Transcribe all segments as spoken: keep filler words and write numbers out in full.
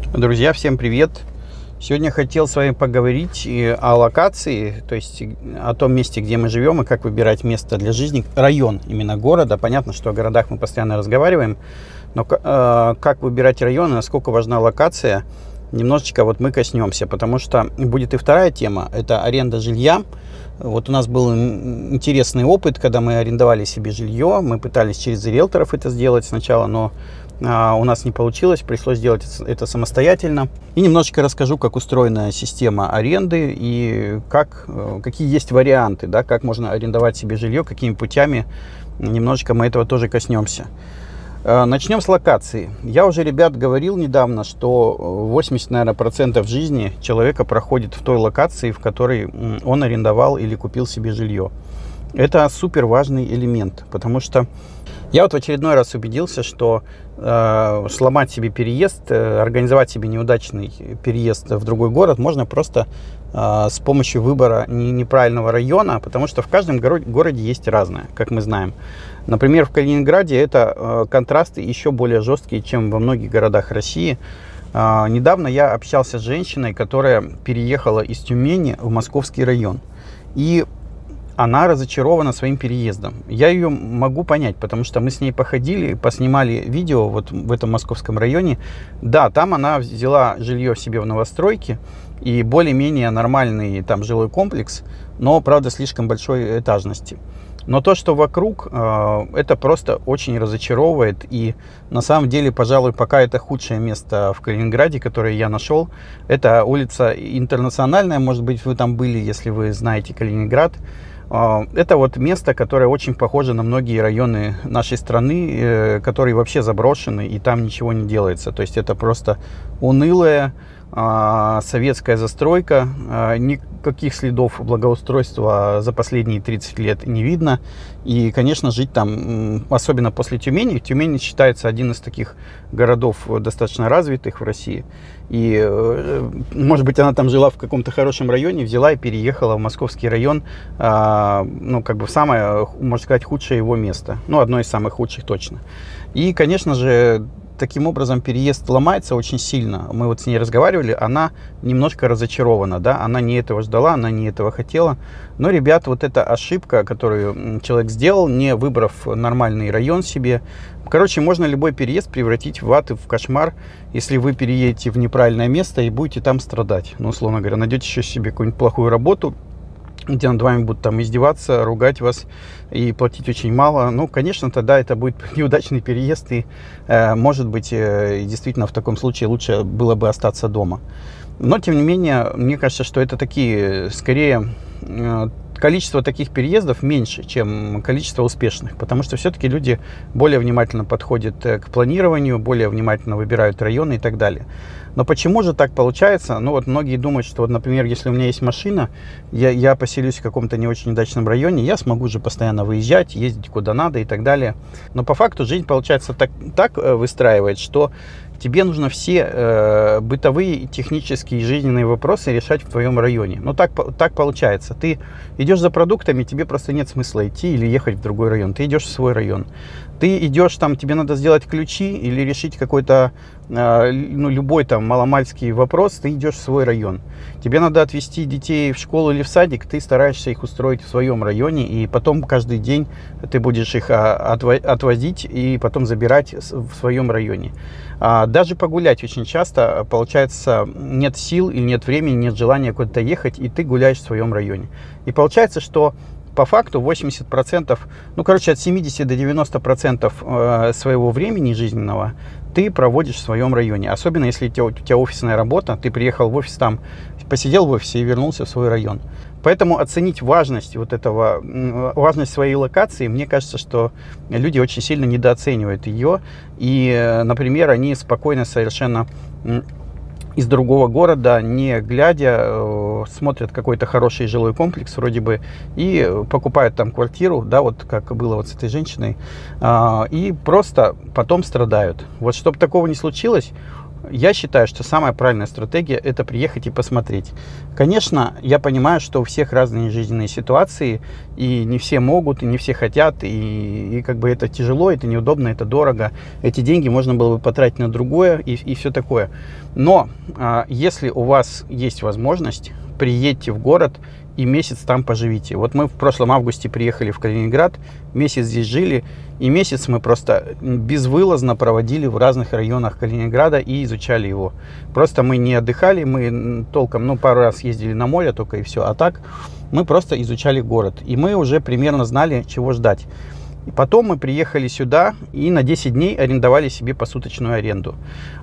Друзья, всем привет! Сегодня хотел с вами поговорить о локации, то есть о том месте, где мы живем, и как выбирать место для жизни, район именно города. Понятно, что о городах мы постоянно разговариваем, но э, как выбирать район и насколько важна локация, немножечко вот мы коснемся, потому что будет и вторая тема, это аренда жилья. Вот у нас был интересный опыт, когда мы арендовали себе жилье, мы пытались через риэлторов это сделать сначала, но а, у нас не получилось, пришлось сделать это самостоятельно. И немножечко расскажу, как устроена система аренды и как, какие есть варианты, да, как можно арендовать себе жилье, какими путями. Немножечко мы этого тоже коснемся. Начнем с локации. Я уже, ребят, говорил недавно, что восемьдесят, наверное, процентов жизни человека проходит в той локации, в которой он арендовал или купил себе жилье. Это супер важный элемент, потому что я вот в очередной раз убедился, что э, сломать себе переезд, э, организовать себе неудачный переезд в другой город можно просто э, с помощью выбора не, неправильного района, потому что в каждом горо- городе есть разное, как мы знаем. Например, в Калининграде это э, контрасты еще более жесткие, чем во многих городах России. Э, недавно я общался с женщиной, которая переехала из Тюмени в Московский район. И она разочарована своим переездом. Я ее могу понять, потому что мы с ней походили, поснимали видео вот в этом московском районе. Да, там она взяла жилье себе в новостройке и более-менее нормальный там жилой комплекс, но, правда, слишком большой этажности. Но то, что вокруг, это просто очень разочаровывает. И на самом деле, пожалуй, пока это худшее место в Калининграде, которое я нашел. Это улица Интернациональная, может быть, вы там были, если вы знаете Калининград. Это вот место, которое очень похоже на многие районы нашей страны, которые вообще заброшены, и там ничего не делается. То есть это просто унылая советская застройка, никаких следов благоустройства за последние тридцать лет не видно. И, конечно, жить там, особенно после Тюмени, Тюмень считается один из таких городов достаточно развитых в России. И, может быть, она там жила в каком-то хорошем районе, взяла и переехала в Московский район, ну, как бы в самое, можно сказать, худшее его место. Ну, одно из самых худших точно. И, конечно же, таким образом переезд ломается очень сильно. Мы вот с ней разговаривали, она немножко разочарована, да, она не этого ждала, она не этого хотела. Но, ребят, вот эта ошибка, которую человек сделал, не выбрав нормальный район себе. Короче, можно любой переезд превратить в ад и в кошмар, если вы переедете в неправильное место и будете там страдать. Ну, условно говоря, найдете еще себе какую-нибудь плохую работу, где над вами будут там издеваться, ругать вас и платить очень мало. Ну, конечно, тогда это будет неудачный переезд, и, э, может быть, э, действительно в таком случае лучше было бы остаться дома. Но, тем не менее, мне кажется, что это такие, скорее, э, количество таких переездов меньше, чем количество успешных, потому что все-таки люди более внимательно подходят к планированию, более внимательно выбирают районы и так далее. Но почему же так получается? Ну вот многие думают, что, вот, например, если у меня есть машина, я, я поселюсь в каком-то не очень удачном районе, я смогу же постоянно выезжать, ездить куда надо и так далее. Но по факту жизнь, получается, так, так выстраивает, что тебе нужно все э, бытовые, технические и жизненные вопросы решать в твоем районе. Ну, так, так получается. Ты идешь за продуктами, тебе просто нет смысла идти или ехать в другой район. Ты идешь в свой район. Ты идешь там, тебе надо сделать ключи или решить какой-то, э, ну, любой там маломальский вопрос, ты идешь в свой район. Тебе надо отвезти детей в школу или в садик, ты стараешься их устроить в своем районе, и потом каждый день ты будешь их отвозить и потом забирать в своем районе. Даже погулять очень часто, получается, нет сил или нет времени, нет желания куда-то ехать, и ты гуляешь в своем районе. И получается, что по факту восемьдесят процентов, ну, короче, от семидесяти до девяноста процентов своего времени жизненного ты проводишь в своем районе. Особенно, если у тебя, у тебя офисная работа, ты приехал в офис там, посидел в офисе и вернулся в свой район. Поэтому оценить важность вот этого, важность своей локации, мне кажется, что люди очень сильно недооценивают ее. И, например, они спокойно совершенно из другого города, не глядя, смотрят какой-то хороший жилой комплекс вроде бы и покупают там квартиру, да, вот как было вот с этой женщиной, и просто потом страдают. Вот чтобы такого не случилось, я считаю, что самая правильная стратегия – это приехать и посмотреть. Конечно, я понимаю, что у всех разные жизненные ситуации, и не все могут, и не все хотят, и, и как бы это тяжело, это неудобно, это дорого. Эти деньги можно было бы потратить на другое и, и все такое. Но а, если у вас есть возможность, приедьте в город и месяц там поживите. Вот мы в прошлом августе приехали в Калининград, месяц здесь жили, и месяц мы просто безвылазно проводили в разных районах Калининграда и изучали его. Просто мы не отдыхали, мы толком, ну, пару раз ездили на море только и все, а так мы просто изучали город. И мы уже примерно знали, чего ждать. И потом мы приехали сюда и на десять дней арендовали себе посуточную аренду.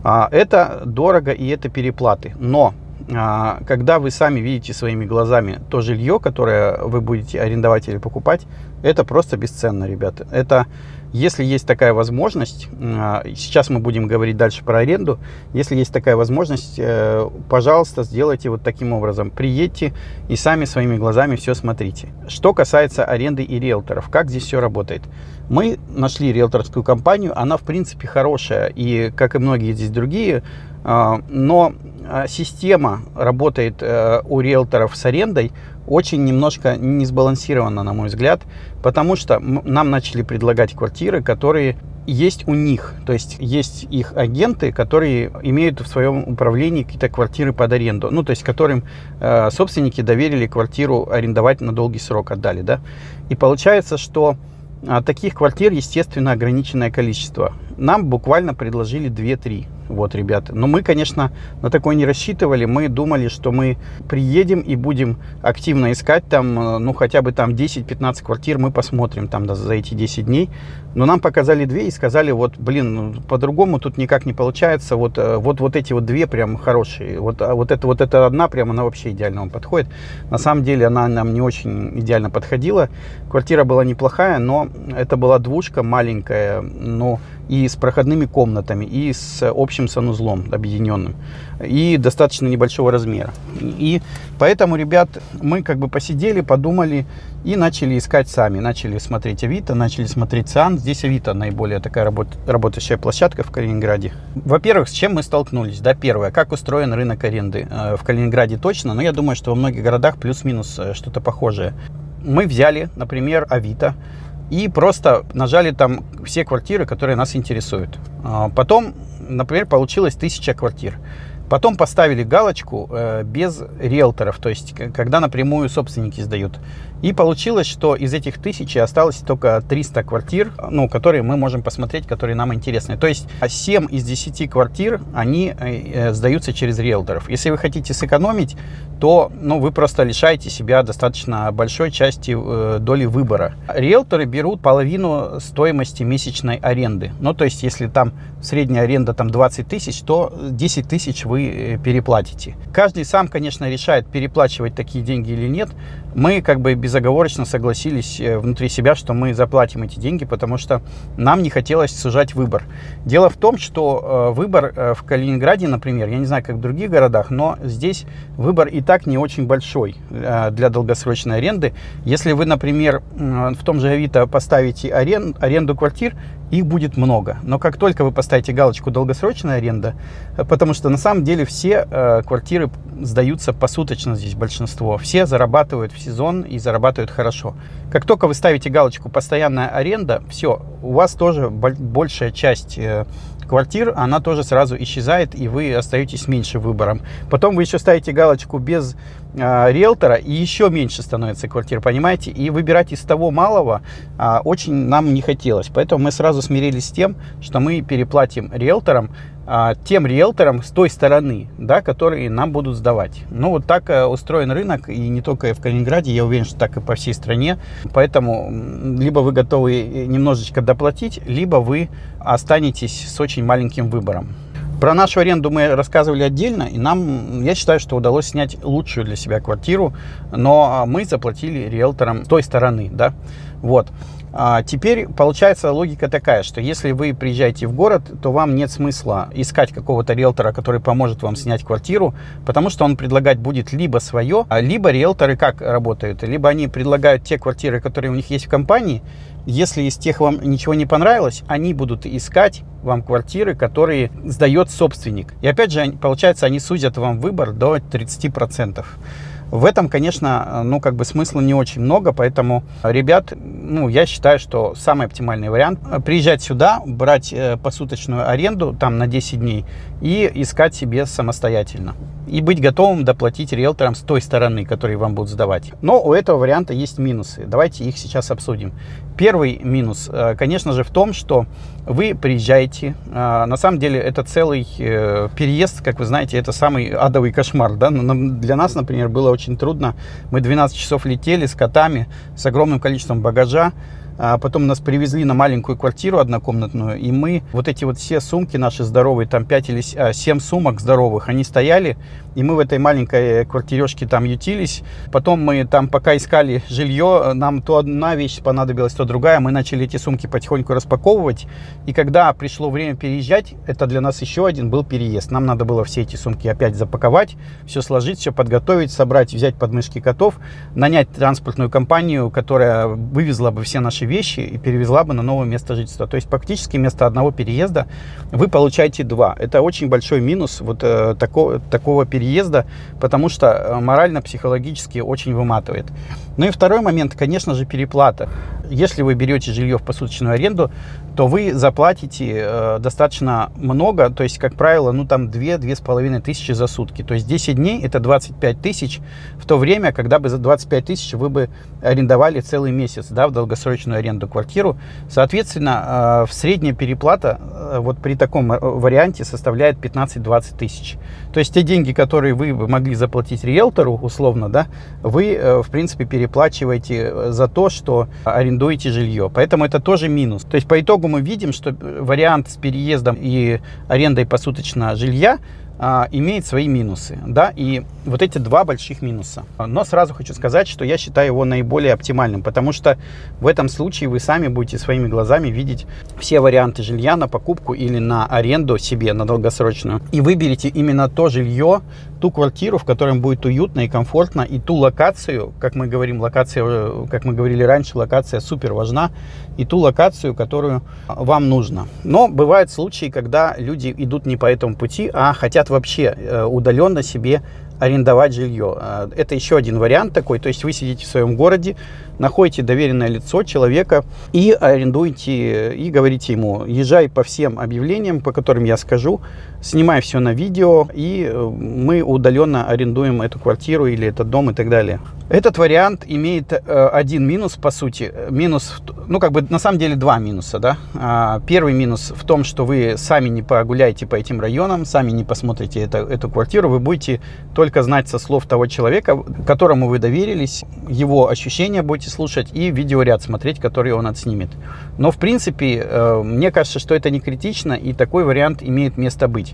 Это дорого и это переплаты, но когда вы сами видите своими глазами то жилье, которое вы будете арендовать или покупать, это просто бесценно, ребята. Это, если есть такая возможность, сейчас мы будем говорить дальше про аренду, если есть такая возможность, пожалуйста, сделайте вот таким образом. Приедьте и сами своими глазами все смотрите. Что касается аренды и риэлторов, как здесь все работает? Мы нашли риэлторскую компанию, она в принципе хорошая, и как и многие здесь другие, но система работает у риэлторов с арендой очень немножко не сбалансирована, на мой взгляд, потому что нам начали предлагать квартиры, которые есть у них, то есть есть их агенты, которые имеют в своем управлении какие-то квартиры под аренду, ну, то есть которым э, собственники доверили квартиру арендовать на долгий срок, отдали, да, и получается, что а, таких квартир, естественно, ограниченное количество. Нам буквально предложили две-три. Вот, ребята. Но мы, конечно, на такое не рассчитывали. Мы думали, что мы приедем и будем активно искать там, ну, хотя бы там десять-пятнадцать квартир мы посмотрим там за эти десять дней. Но нам показали две и сказали, вот, блин, по-другому тут никак не получается. Вот, вот, вот эти вот две прям хорошие. Вот, а вот это вот эта одна прям, она вообще идеально вам подходит. На самом деле она нам не очень идеально подходила. Квартира была неплохая, но это была двушка маленькая, но и с проходными комнатами, и с общим санузлом объединенным, и достаточно небольшого размера. И поэтому, ребят, мы как бы посидели, подумали и начали искать сами. Начали смотреть Авито, начали смотреть Циан. Здесь Авито наиболее такая работ, работающая площадка в Калининграде. Во-первых, с чем мы столкнулись? Да, первое, как устроен рынок аренды в Калининграде точно, но я думаю, что во многих городах плюс-минус что-то похожее. Мы взяли, например, Авито, и просто нажали там все квартиры, которые нас интересуют. Потом, например, получилось тысяча квартир. Потом поставили галочку э, без риэлторов, то есть когда напрямую собственники сдают. И получилось, что из этих тысячи осталось только триста квартир, ну, которые мы можем посмотреть, которые нам интересны. То есть семь из десяти квартир, они э, сдаются через риэлторов. Если вы хотите сэкономить, то, ну, вы просто лишаете себя достаточно большой части э, доли выбора. Риэлторы берут половину стоимости месячной аренды. Ну, то есть если там средняя аренда там двадцать тысяч, то десять тысяч вы переплатите. Каждый сам, конечно, решает, переплачивать такие деньги или нет. Мы как бы безоговорочно согласились внутри себя, что мы заплатим эти деньги, потому что нам не хотелось сужать выбор. Дело в том, что выбор в Калининграде, например, я не знаю, как в других городах, но здесь выбор и так не очень большой для долгосрочной аренды. Если вы, например, в том же Авито поставите арен, аренду квартир, их будет много. Но как только вы поставите галочку «долгосрочная аренда», потому что на самом деле все э, квартиры сдаются посуточно здесь большинство. Все зарабатывают в сезон и зарабатывают хорошо. Как только вы ставите галочку «постоянная аренда», все, у вас тоже большая часть э, квартир, она тоже сразу исчезает, и вы остаетесь с меньшим выбором. Потом вы еще ставите галочку без э, риэлтора, и еще меньше становится квартир, понимаете? И выбирать из того малого э, очень нам не хотелось. Поэтому мы сразу смирились с тем, что мы переплатим риэлторам, э, тем риэлторам с той стороны, да, которые нам будут сдавать. Ну, вот так э, устроен рынок, и не только в Калининграде, я уверен, что так и по всей стране. Поэтому либо вы готовы немножечко доплатить, либо вы останетесь с очень маленьким выбором. Про нашу аренду мы рассказывали отдельно, и нам, я считаю, что удалось снять лучшую для себя квартиру, но мы заплатили риэлторам с той стороны, да, вот. А теперь получается логика такая, что если вы приезжаете в город, то вам нет смысла искать какого-то риэлтора, который поможет вам снять квартиру, потому что он предлагать будет либо свое, либо риэлторы как работают, либо они предлагают те квартиры, которые у них есть в компании. Если из тех вам ничего не понравилось, они будут искать вам квартиры, которые сдает собственник. И опять же, получается, они сузят вам выбор до тридцати процентов. В этом, конечно, ну, как бы смысла не очень много, поэтому, ребят, ну, я считаю, что самый оптимальный вариант – приезжать сюда, брать посуточную аренду там на десять дней и искать себе самостоятельно. И быть готовым доплатить риэлторам с той стороны, которые вам будут сдавать. Но у этого варианта есть минусы. Давайте их сейчас обсудим. Первый минус, конечно же, в том, что вы приезжаете. На самом деле, это целый переезд, как вы знаете, это самый адовый кошмар. Да? Для нас, например, было очень трудно. Мы двенадцать часов летели с котами, с огромным количеством багажа. А потом нас привезли на маленькую квартиру однокомнатную, и мы, вот эти вот все сумки наши здоровые, там пять или семь сумок здоровых, они стояли, и мы в этой маленькой квартирешке там ютились. Потом мы там, пока искали жилье, нам то одна вещь понадобилась, то другая, мы начали эти сумки потихоньку распаковывать, и когда пришло время переезжать, это для нас еще один был переезд. Нам надо было все эти сумки опять запаковать, все сложить, все подготовить, собрать, взять подмышки котов, нанять транспортную компанию, которая вывезла бы все наши вещи и перевезла бы на новое место жительства. То есть практически вместо одного переезда вы получаете два. Это очень большой минус вот э, такого, такого переезда, потому что морально-психологически очень выматывает. Ну и второй момент, конечно же, переплата. Если вы берете жилье в посуточную аренду, то вы заплатите э, достаточно много, то есть, как правило, ну там две-две с половиной тысячи за сутки. То есть десять дней это двадцать пять тысяч, в то время, когда бы за двадцать пять тысяч вы бы арендовали целый месяц, да, в долгосрочную аренду квартиру. Соответственно, э, в средняя переплата э, вот при таком варианте составляет пятнадцать-двадцать тысяч. То есть те деньги, которые вы могли заплатить риэлтору, условно, да, вы, э, в принципе, переплачиваете за то, что арендуете жилье. Поэтому это тоже минус. То есть по итогу мы видим, что вариант с переездом и арендой посуточно жилья а, имеет свои минусы, да, и вот эти два больших минуса. Но сразу хочу сказать, что я считаю его наиболее оптимальным, потому что в этом случае вы сами будете своими глазами видеть все варианты жилья на покупку или на аренду себе, на долгосрочную, и выберете именно то жилье, ту квартиру, в которой будет уютно и комфортно, и ту локацию, как мы говорим, локация, как мы говорили раньше, локация супер важна, и ту локацию, которую вам нужно. Но бывают случаи, когда люди идут не по этому пути, а хотят вообще удаленно себе арендовать жилье. Это еще один вариант такой, то есть вы сидите в своем городе, находите доверенное лицо человека и арендуете, и говорите ему: езжай по всем объявлениям, по которым я скажу, снимай все на видео, и мы удаленно арендуем эту квартиру или этот дом и так далее. Этот вариант имеет э, один минус, по сути. Минус, ну, как бы, на самом деле, два минуса, да. А, первый минус в том, что вы сами не погуляете по этим районам, сами не посмотрите это, эту квартиру, вы будете только знать со слов того человека, которому вы доверились, его ощущения будете слушать и видеоряд смотреть, который он отснимет. Но, в принципе, э, мне кажется, что это не критично, и такой вариант имеет место быть.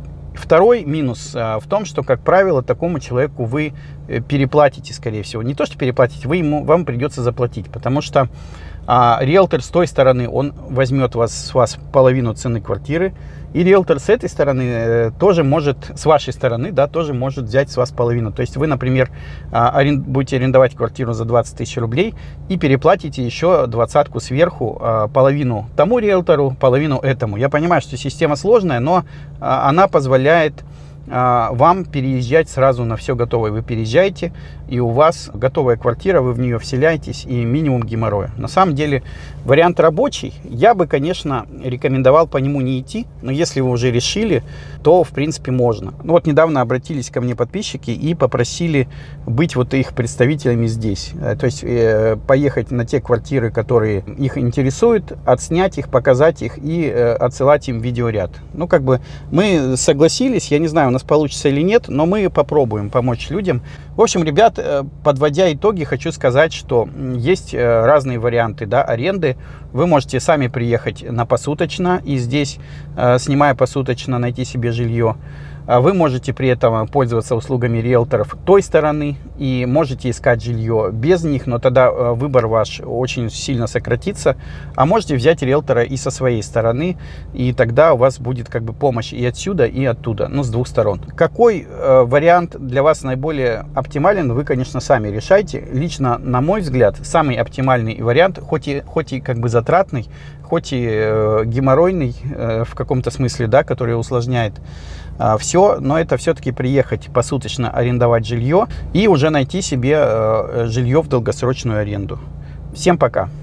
Второй минус а, в том, что, как правило, такому человеку вы переплатите, скорее всего. Не то, что переплатите, вы ему, вам придется заплатить, потому что а, риэлтор с той стороны, он возьмет вас, с вас половину цены квартиры, и риэлтор с этой стороны э, тоже может, с вашей стороны, да, тоже может взять с вас половину. То есть вы, например, а, арен, будете арендовать квартиру за двадцать тысяч рублей и переплатите еще двадцатку сверху, а, половину тому риэлтору, половину этому. Я понимаю, что система сложная, но а, она позволяет вам переезжать сразу на все готовое. Вы переезжаете, и у вас готовая квартира, вы в нее вселяетесь, и минимум геморроя. На самом деле вариант рабочий. Я бы, конечно, рекомендовал по нему не идти, но если вы уже решили, то в принципе можно. Ну, вот недавно обратились ко мне подписчики и попросили быть вот их представителями здесь. То есть э, поехать на те квартиры, которые их интересуют, отснять их, показать их и э, отсылать им видеоряд. Ну, как бы мы согласились, я не знаю, у нас получится или нет, но мы попробуем помочь людям. В общем, ребят, подводя итоги, хочу сказать, что есть разные варианты, да, аренды. Вы можете сами приехать на посуточно и здесь, снимая посуточно, найти себе жилье. Вы можете при этом пользоваться услугами риэлторов той стороны и можете искать жилье без них, но тогда выбор ваш очень сильно сократится. А можете взять риэлтора и со своей стороны, и тогда у вас будет как бы помощь и отсюда, и оттуда, ну, с двух сторон. Какой э, вариант для вас наиболее оптимален, вы, конечно, сами решайте. Лично, на мой взгляд, самый оптимальный вариант, хоть и, хоть и как бы затратный, хоть и э, геморройный э, в каком-то смысле, да, который усложняет э, все, но это все-таки приехать посуточно арендовать жилье и уже найти себе э, жилье в долгосрочную аренду. Всем пока!